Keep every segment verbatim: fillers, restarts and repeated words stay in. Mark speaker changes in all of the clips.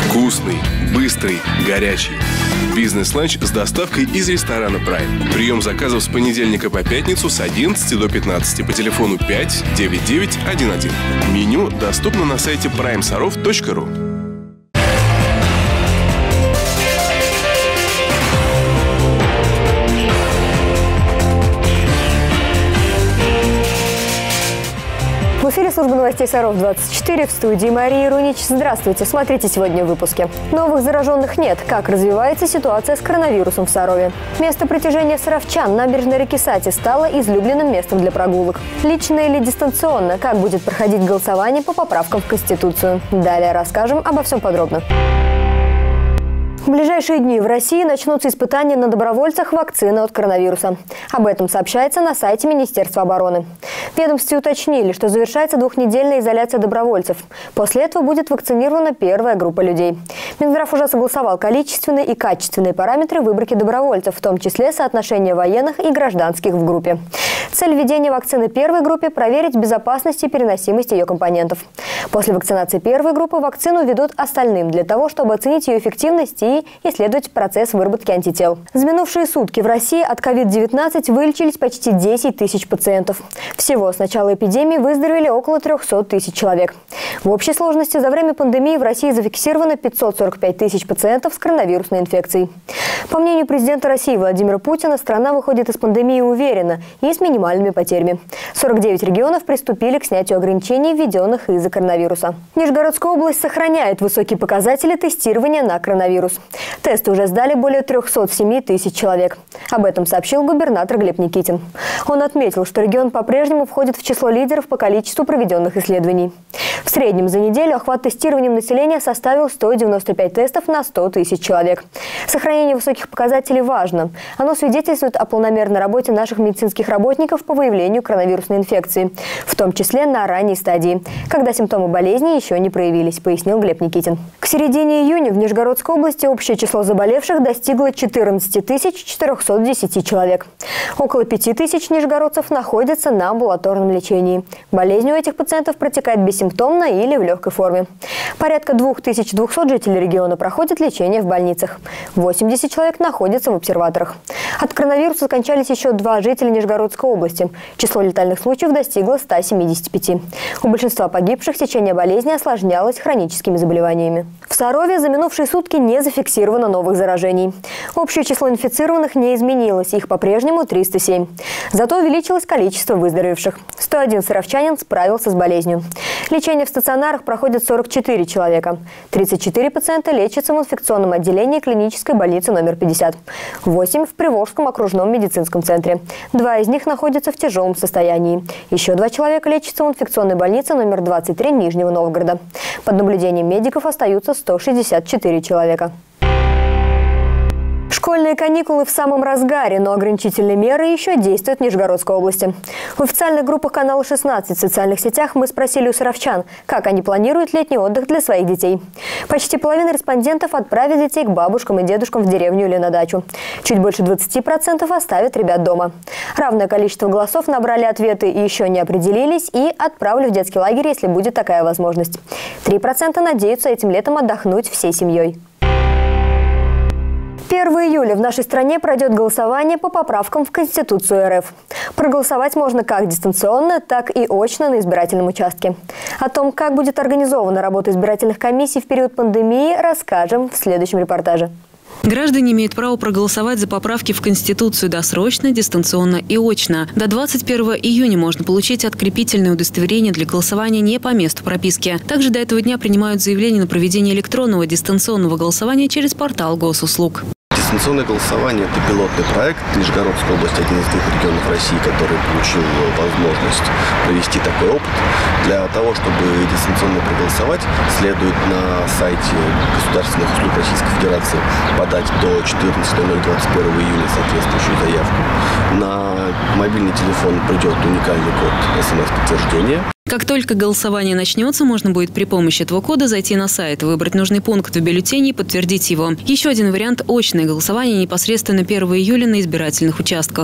Speaker 1: Вкусный, быстрый, горячий. Бизнес-ланч с доставкой из ресторана Prime. Прием заказов с понедельника по пятницу с одиннадцати до пятнадцати по телефону пять девять девять один один. Меню доступно на сайте прайм саров точка ру.
Speaker 2: В эфире служба новостей Саров двадцать четыре, в студии Мария Рунич. Здравствуйте, смотрите сегодня в выпуске. Новых зараженных нет. Как развивается ситуация с коронавирусом в Сарове? Место притяжения саровчан, набережная реки Сати, стало излюбленным местом для прогулок. Лично или дистанционно? Как будет проходить голосование по поправкам в Конституцию? Далее расскажем обо всем подробно. В ближайшие дни в России начнутся испытания на добровольцах вакцины от коронавируса. Об этом сообщается на сайте Министерства обороны. В ведомстве уточнили, что завершается двухнедельная изоляция добровольцев. После этого будет вакцинирована первая группа людей. Минздрав уже согласовал количественные и качественные параметры выборки добровольцев, в том числе соотношение военных и гражданских в группе. Цель введения вакцины первой группе – проверить безопасность и переносимость ее компонентов. После вакцинации первой группы вакцину введут остальным для того, чтобы оценить ее эффективность и исследовать процесс выработки антител. За минувшие сутки в России от ковид девятнадцать вылечились почти десять тысяч пациентов. Всего с начала эпидемии выздоровели около трёхсот тысяч человек. В общей сложности за время пандемии в России зафиксировано пятьсот сорок пять тысяч пациентов с коронавирусной инфекцией. По мнению президента России Владимира Путина, страна выходит из пандемии уверенно и с минимальными потерями. сорок девять регионов приступили к снятию ограничений, введенных из-за коронавируса. Нижегородская область сохраняет высокие показатели тестирования на коронавирус. Тесты уже сдали более трёхсот семи тысяч человек. Об этом сообщил губернатор Глеб Никитин. Он отметил, что регион по-прежнему входит в число лидеров по количеству проведенных исследований. В среднем за неделю охват тестированием населения составил сто девяносто пять тестов на сто тысяч человек. Сохранение высоких показателей важно. Оно свидетельствует о полномерной работе наших медицинских работников по выявлению коронавирусной инфекции, в том числе на ранней стадии, когда симптомы болезни еще не проявились, пояснил Глеб Никитин. К середине июня в Нижегородской области общее число заболевших достигло четырнадцати тысяч четырёхсот десяти человек. Около пяти тысяч нижегородцев находятся на амбулаторном лечении. Болезнь у этих пациентов протекает бессимптомно или в легкой форме. Порядка двух тысяч двухсот жителей региона проходят лечение в больницах. восемьдесят человек находятся в обсерваторах. От коронавируса скончались еще два жителя Нижегородской области. Число летальных случаев достигло ста семидесяти пяти. У большинства погибших течение болезни осложнялось хроническими заболеваниями. В Сарове за минувшие сутки не зафиксировано новых заражений. Общее число инфицированных не изменилось, их по-прежнему триста семь. Зато увеличилось количество выздоровевших. сто один саровчанин справился с болезнью. Лечение в стационарах проходит сорок четыре человека. тридцать четыре пациента лечатся в инфекционном отделении клинической больницы номер пятьдесят. восемь в Приволжском окружном медицинском центре. Два из них находятся в тяжелом состоянии. Еще два человека лечатся в инфекционной больнице номер двадцать три Нижнего Новгорода. Под наблюдением медиков остаются сто шестьдесят четыре человека. Школьные каникулы в самом разгаре, но ограничительные меры еще действуют в Нижегородской области. В официальных группах канала шестнадцать в социальных сетях мы спросили у саровчан, как они планируют летний отдых для своих детей. Почти половина респондентов отправят детей к бабушкам и дедушкам в деревню или на дачу. Чуть больше двадцати процентов оставят ребят дома. Равное количество голосов набрали ответы и еще не определились, и отправлю в детский лагерь, если будет такая возможность. три процента надеются этим летом отдохнуть всей семьей. первого июля в нашей стране пройдет голосование по поправкам в Конституцию эр эф. Проголосовать можно как дистанционно, так и очно на избирательном участке. О том, как будет организована работа избирательных комиссий в период пандемии, расскажем в следующем репортаже.
Speaker 3: Граждане имеют право проголосовать за поправки в Конституцию досрочно, дистанционно и очно. До двадцать первого июня можно получить открепительное удостоверение для голосования не по месту прописки. Также до этого дня принимают заявление на проведение электронного дистанционного голосования через портал госуслуг.
Speaker 4: Дистанционное голосование – это пилотный проект. Нижегородская область – один из тех регионов России, который получил возможность провести такой опыт. Для того, чтобы дистанционно проголосовать, следует на сайте Государственных услуг Российской Федерации подать до четырнадцатого ноль двадцать первого июля соответствующую заявку. На мобильный телефон придет уникальный код эс эм эс-подтверждения.
Speaker 3: Как только голосование начнется, можно будет при помощи этого кода зайти на сайт, выбрать нужный пункт в бюллетене и подтвердить его. Еще один вариант – очное голосование непосредственно первого июля на избирательных участках.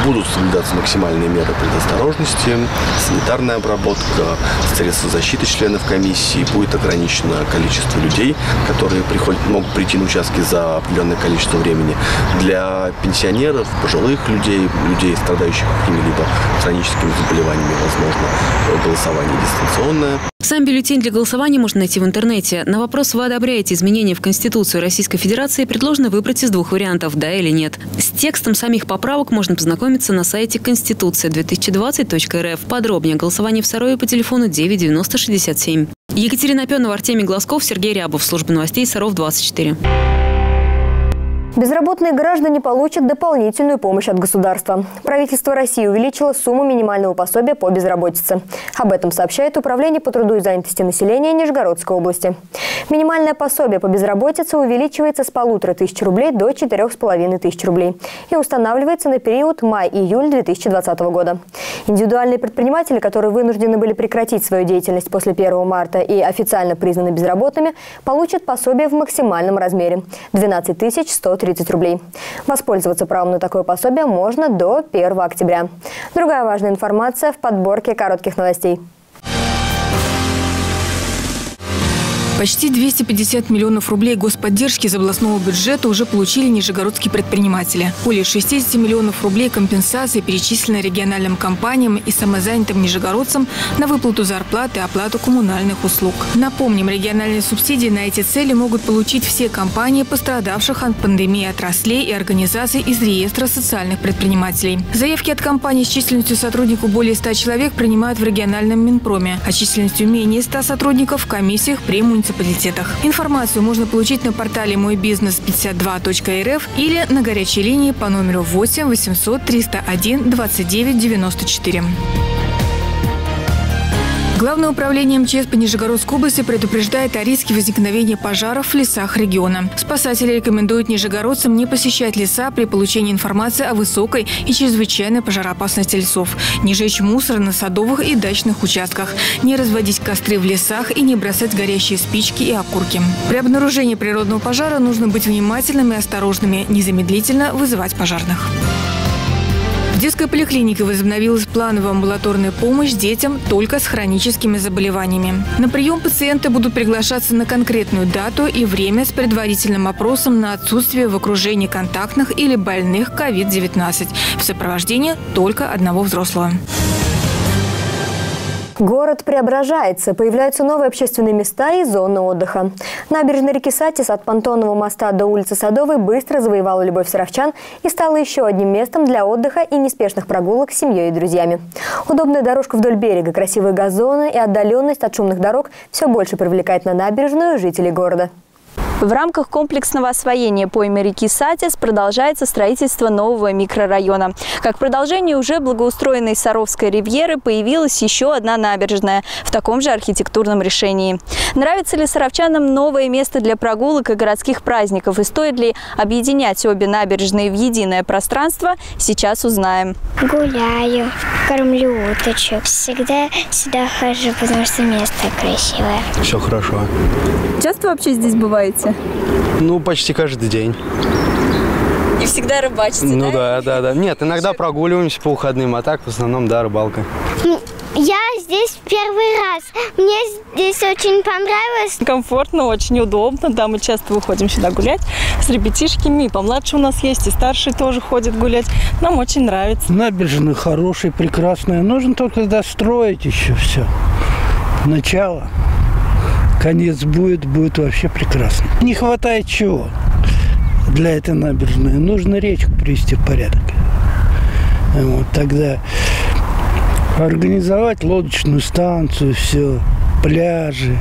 Speaker 4: Будут соблюдаться максимальные меры предосторожности, санитарная обработка, средства защиты членов комиссии. Будет ограничено количество людей, которые приходят, могут прийти на участки за определенное количество времени. Для пенсионеров, пожилых людей, людей, страдающих какими-либо хроническими заболеваниями, возможно, голосование дистанционное.
Speaker 3: Сам бюллетень для голосования можно найти в интернете. На вопрос, вы одобряете изменения в Конституцию Российской Федерации, предложено выбрать из двух вариантов – да или нет. С текстом самих поправок можно познакомиться на сайте конституция две тысячи двадцать точка эр эф. Подробнее о голосовании в Сарове по телефону девять девяносто шестьдесят семь. Екатерина Пенова, Артемий Глазков, Сергей Рябов. Служба новостей Саров двадцать четыре.
Speaker 2: Безработные граждане получат дополнительную помощь от государства. Правительство России увеличило сумму минимального пособия по безработице. Об этом сообщает Управление по труду и занятости населения Нижегородской области. Минимальное пособие по безработице увеличивается с полутора тысяч рублей до четырех с половиной тысяч рублей и устанавливается на период май-июль две тысячи двадцатого года. Индивидуальные предприниматели, которые вынуждены были прекратить свою деятельность после первого марта и официально признаны безработными, получат пособие в максимальном размере – двенадцать тысяч сто тридцать рублей. Воспользоваться правом на такое пособие можно до первого октября. Другая важная информация в подборке коротких новостей.
Speaker 5: Почти двести пятьдесят миллионов рублей господдержки из областного бюджета уже получили нижегородские предприниматели. Более шестидесяти миллионов рублей компенсации перечислены региональным компаниям и самозанятым нижегородцам на выплату зарплаты и оплату коммунальных услуг. Напомним, региональные субсидии на эти цели могут получить все компании, пострадавших от пандемии отраслей и организаций из реестра социальных предпринимателей. Заявки от компаний с численностью сотрудников более ста человек принимают в региональном Минпроме, а численностью менее ста сотрудников в комиссиях при муниципалитетах. Информацию можно получить на портале мой бизнес пятьдесят два точка эр эф или на горячей линии по номеру восемь восемьсот триста один двадцать девять девяносто четыре. Главное управление эм че эс по Нижегородской области предупреждает о риске возникновения пожаров в лесах региона. Спасатели рекомендуют нижегородцам не посещать леса при получении информации о высокой и чрезвычайной пожароопасности лесов, не жечь мусор на садовых и дачных участках, не разводить костры в лесах и не бросать горящие спички и окурки. При обнаружении природного пожара нужно быть внимательными и осторожными, незамедлительно вызывать пожарных. В детской поликлинике возобновилась плановая амбулаторная помощь детям только с хроническими заболеваниями. На прием пациенты будут приглашаться на конкретную дату и время с предварительным опросом на отсутствие в окружении контактных или больных ковид девятнадцать в сопровождении только одного взрослого.
Speaker 2: Город преображается. Появляются новые общественные места и зоны отдыха. Набережная реки Сатис от Понтонного моста до улицы Садовой быстро завоевала любовь саровчан и стала еще одним местом для отдыха и неспешных прогулок с семьей и друзьями. Удобная дорожка вдоль берега, красивые газоны и отдаленность от шумных дорог все больше привлекает на набережную жителей города.
Speaker 6: В рамках комплексного освоения поймы реки Сатис продолжается строительство нового микрорайона. Как продолжение уже благоустроенной Саровской ривьеры появилась еще одна набережная в таком же архитектурном решении. Нравится ли саровчанам новое место для прогулок и городских праздников? И стоит ли объединять обе набережные в единое пространство? Сейчас узнаем.
Speaker 7: Гуляю, кормлю уточек. Всегда сюда хожу, потому что место красивое.
Speaker 8: Все хорошо.
Speaker 6: Часто вообще здесь бываете?
Speaker 8: Ну, почти каждый день.
Speaker 6: И всегда рыбачите,
Speaker 8: Ну
Speaker 6: да?
Speaker 8: да, да, да. Нет, иногда прогуливаемся по выходным, а так в основном, да, рыбалка.
Speaker 7: Я здесь первый раз. Мне здесь очень понравилось.
Speaker 9: Комфортно, очень удобно. Да, мы часто выходим сюда гулять с ребятишками. И помладше у нас есть, и старшие тоже ходят гулять. Нам очень нравится.
Speaker 10: Набережная хорошая, прекрасная. Нужно только достроить еще все. Начало. Конец будет, будет вообще прекрасно. Не хватает чего для этой набережной? Нужно речку привести в порядок. Вот тогда организовать лодочную станцию, все, пляжи,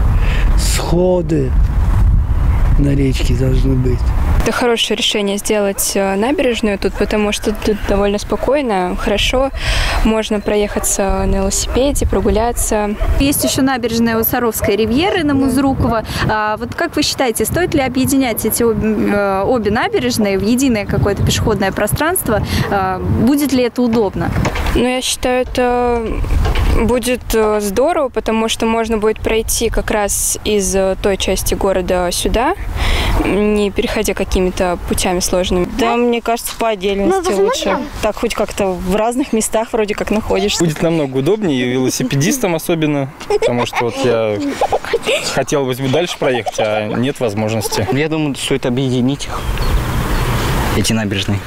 Speaker 10: сходы на речке должны быть.
Speaker 11: Это хорошее решение сделать набережную тут, потому что тут довольно спокойно, хорошо. Можно проехаться на велосипеде, прогуляться.
Speaker 6: Есть еще набережная у Саровской ривьеры на Музрукова. А вот как вы считаете, стоит ли объединять эти обе, обе набережные в единое какое-то пешеходное пространство? Будет ли это удобно?
Speaker 11: Ну, я считаю, это будет здорово, потому что можно будет пройти как раз из той части города сюда, не переходя какими-то путями сложными.
Speaker 9: Да, мне кажется, по отдельности ну, лучше. Так хоть как-то в разных местах вроде как находишься.
Speaker 12: Будет намного удобнее, велосипедистам особенно, потому что вот я хотел бы дальше проехать, а нет возможности.
Speaker 13: Я думаю, стоит объединить их, эти набережные.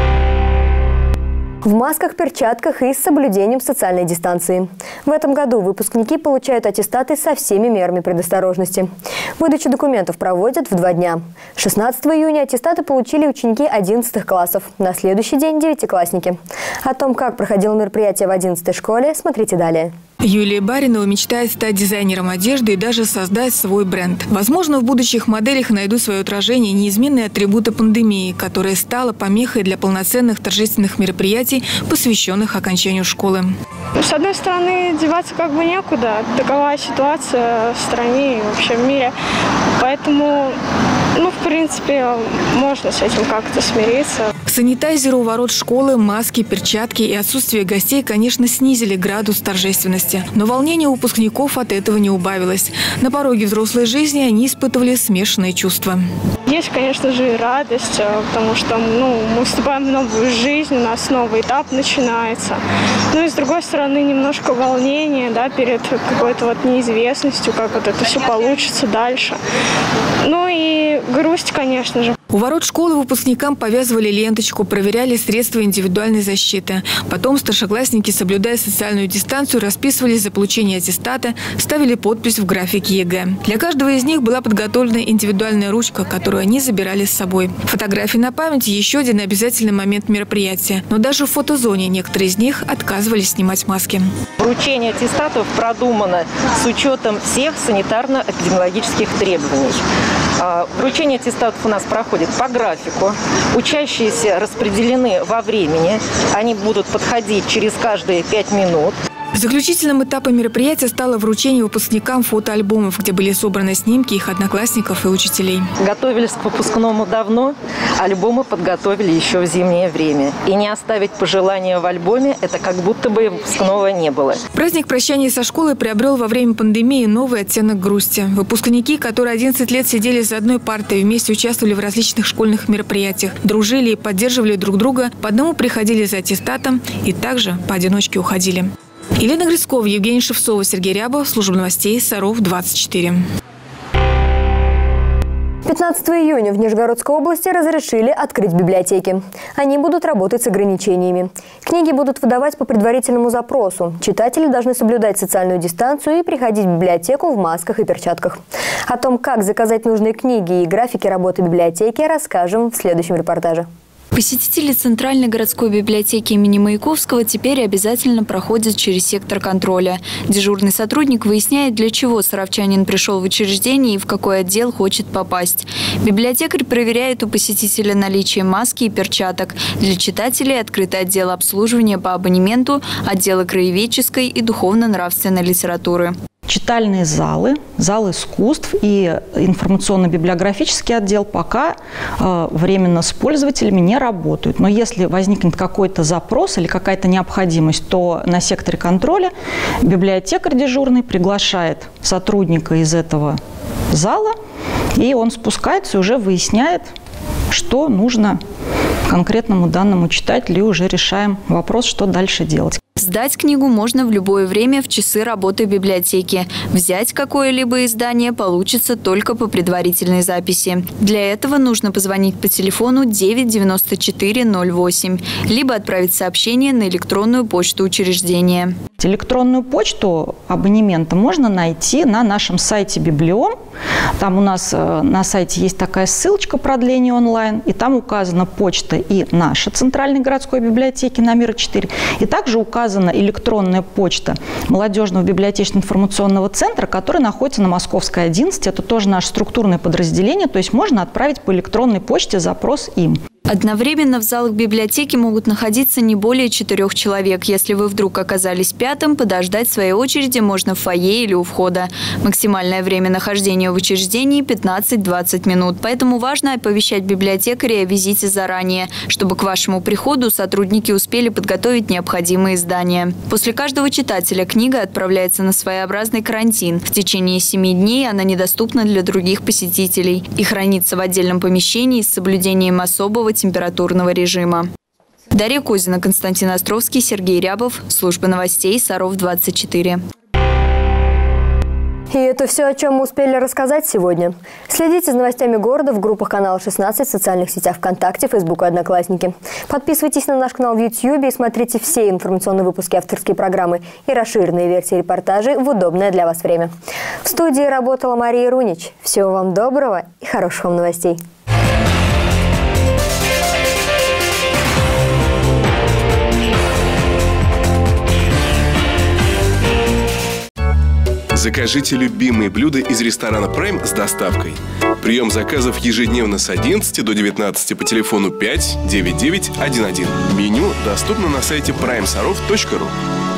Speaker 2: В масках, перчатках и с соблюдением социальной дистанции. В этом году выпускники получают аттестаты со всеми мерами предосторожности. Выдачу документов проводят в два дня. шестнадцатого июня аттестаты получили ученики одиннадцатых классов. На следующий день – девятиклассники. О том, как проходило мероприятие в одиннадцатой школе, смотрите далее.
Speaker 5: Юлия Баринова мечтает стать дизайнером одежды и даже создать свой бренд. Возможно, в будущих моделях найдут свое отражение неизменные атрибуты пандемии, которая стала помехой для полноценных торжественных мероприятий, посвященных окончанию школы.
Speaker 14: С одной стороны, деваться как бы некуда. Такова ситуация в стране и вообще в мире. Поэтому, ну, в принципе, можно с этим как-то смириться.
Speaker 5: Санитайзеры у ворот школы, маски, перчатки и отсутствие гостей, конечно, снизили градус торжественности. Но волнение у выпускников от этого не убавилось. На пороге взрослой жизни они испытывали смешанные чувства.
Speaker 14: Есть, конечно же, и радость, потому что ну, мы вступаем в новую жизнь, у нас новый этап начинается. Ну и с другой стороны, немножко волнение, да, перед какой-то вот неизвестностью, как вот это все получится дальше. Ну и грусть, конечно же.
Speaker 5: У ворот школы выпускникам повязывали ленточку, проверяли средства индивидуальной защиты. Потом старшеклассники, соблюдая социальную дистанцию, расписывались за получение аттестата, ставили подпись в графике ЕГЭ. Для каждого из них была подготовлена индивидуальная ручка, которую они забирали с собой. Фотографии на память – еще один обязательный момент мероприятия. Но даже в фотозоне некоторые из них отказывались снимать маски.
Speaker 15: Вручение аттестатов продумано с учетом всех санитарно-эпидемиологических требований. Вручение аттестатов у нас проходит по графику. Учащиеся распределены во времени. Они будут подходить через каждые пять минут.
Speaker 5: Заключительным этапом мероприятия стало вручение выпускникам фотоальбомов, где были собраны снимки их одноклассников и учителей.
Speaker 15: Готовились к выпускному давно, альбомы подготовили еще в зимнее время. И не оставить пожелания в альбоме – это как будто бы выпускного не было.
Speaker 5: Праздник прощания со школой приобрел во время пандемии новый оттенок грусти. Выпускники, которые одиннадцать лет сидели за одной партой, вместе участвовали в различных школьных мероприятиях, дружили и поддерживали друг друга, по одному приходили за аттестатом и также поодиночке уходили. Елена Грицкова, Евгений Шевцова, Сергей Рябов. Служба новостей Саров двадцать четыре.
Speaker 2: пятнадцатого июня в Нижегородской области разрешили открыть библиотеки. Они будут работать с ограничениями. Книги будут выдавать по предварительному запросу. Читатели должны соблюдать социальную дистанцию и приходить в библиотеку в масках и перчатках. О том, как заказать нужные книги и графики работы библиотеки, расскажем в следующем репортаже.
Speaker 6: Посетители Центральной городской библиотеки имени Маяковского теперь обязательно проходят через сектор контроля. Дежурный сотрудник выясняет, для чего саровчанин пришел в учреждение и в какой отдел хочет попасть. Библиотекарь проверяет у посетителя наличие маски и перчаток. Для читателей открыт отдел обслуживания по абонементу, отделы краеведческой и духовно-нравственной литературы.
Speaker 16: Читальные залы, зал искусств и информационно-библиографический отдел пока э, временно с пользователями не работают. Но если возникнет какой-то запрос или какая-то необходимость, то на секторе контроля библиотекарь дежурный приглашает сотрудника из этого зала, и он спускается и уже выясняет, что нужно конкретному данному читателю, и уже решаем вопрос, что дальше делать.
Speaker 6: Сдать книгу можно в любое время в часы работы библиотеки. Взять какое-либо издание получится только по предварительной записи. Для этого нужно позвонить по телефону девять девяносто четыре ноль восемь, либо отправить сообщение на электронную почту учреждения.
Speaker 16: Электронную почту абонемента можно найти на нашем сайте Библиом. Там у нас на сайте есть такая ссылочка продление онлайн, и там указана почта и наша Центральной городской библиотеки на Мира четыре, и также указана электронная почта молодежного библиотечно-информационного центра, который находится на Московской одиннадцать. Это тоже наше структурное подразделение, то есть можно отправить по электронной почте запрос им.
Speaker 6: Одновременно в залах библиотеки могут находиться не более четырех человек. Если вы вдруг оказались пятым, подождать своей очереди можно в фойе или у входа. Максимальное время нахождения в учреждении – пятнадцать-двадцать минут. Поэтому важно оповещать библиотекаря о визите заранее, чтобы к вашему приходу сотрудники успели подготовить необходимые издания. После каждого читателя книга отправляется на своеобразный карантин. В течение семи дней она недоступна для других посетителей и хранится в отдельном помещении с соблюдением особого температурного режима. Дарья Козина, Константин Островский, Сергей Рябов. Служба новостей Саров двадцать четыре.
Speaker 2: И это все, о чем мы успели рассказать сегодня. Следите за новостями города в группах канала шестнадцать, в социальных сетях ВКонтакте, Фейсбук и Одноклассники. Подписывайтесь на наш канал в Ютьюбе и смотрите все информационные выпуски, авторские программы и расширенные версии репортажей в удобное для вас время. В студии работала Мария Рунич. Всего вам доброго и хороших вам новостей.
Speaker 1: Закажите любимые блюда из ресторана Prime с доставкой. Прием заказов ежедневно с одиннадцати до девятнадцати по телефону пять девять девять один один. Меню доступно на сайте прайм саров точка ру.